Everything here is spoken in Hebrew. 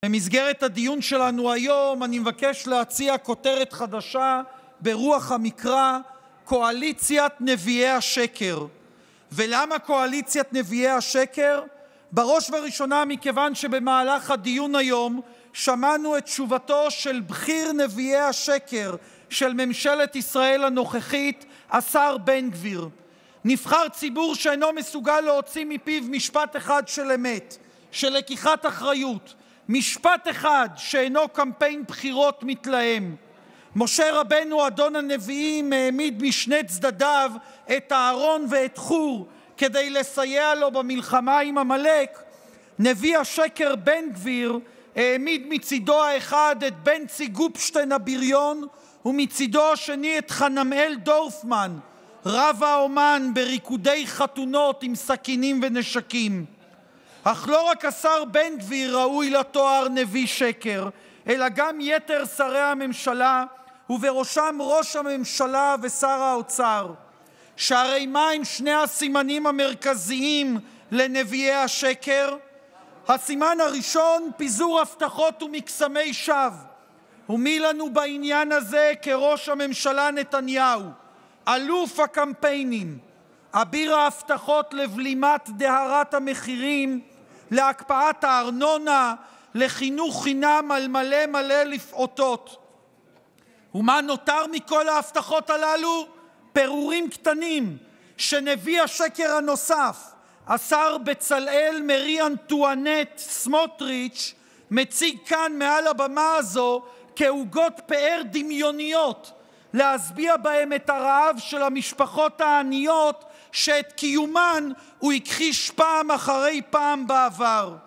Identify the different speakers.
Speaker 1: במסגרת הדיון שלנו היום אני מבקש להציע כותרת חדשה ברוח המקרא: קואליציית נביאי השקר. ולמה קואליציית נביאי השקר? בראש ובראשונה מכיוון שבמהלך הדיון היום שמענו את תשובתו של בכיר נביאי השקר של ממשלת ישראל הנוכחית, השר בן גביר. נבחר ציבור שאינו מסוגל להוציא מפיו משפט אחד של אמת, של לקיחת אחריות, משפט אחד שאינו קמפיין בחירות מתלהם. משה רבנו אדון הנביאים העמיד משני צדדיו את אהרון ואת חור כדי לסייע לו במלחמה עם עמלק. נביא השקר בן גביר העמיד מצידו האחד את בנצי גופשטיין הבריון ומצידו השני את חנמאל דורפמן, רב האומן בריקודי חתונות עם סכינים ונשקים. אך לא רק השר בן גביר ראוי לתואר נביא שקר, אלא גם יתר שרי הממשלה, ובראשם ראש הממשלה ושר האוצר. שהרי מה הם שני הסימנים המרכזיים לנביאי השקר? הסימן הראשון, פיזור הבטחות ומקסמי שווא. ומי לנו בעניין הזה כראש הממשלה נתניהו, אלוף הקמפיינים, אביר ההבטחות לבלימת דהרת המחירים, להקפאת הארנונה, לחינוך חינם על מלא מלא לפעוטות. ומה נותר מכל ההבטחות הללו? פירורים קטנים שנביא השקר הנוסף, השר בצלאל מרי אנטואנט סמוטריץ', מציג כאן מעל הבמה הזו כעוגות פאר דמיוניות להשביע בהם את הרעב של המשפחות העניות שאת קיומן הוא הכחיש פעם אחרי פעם בעבר.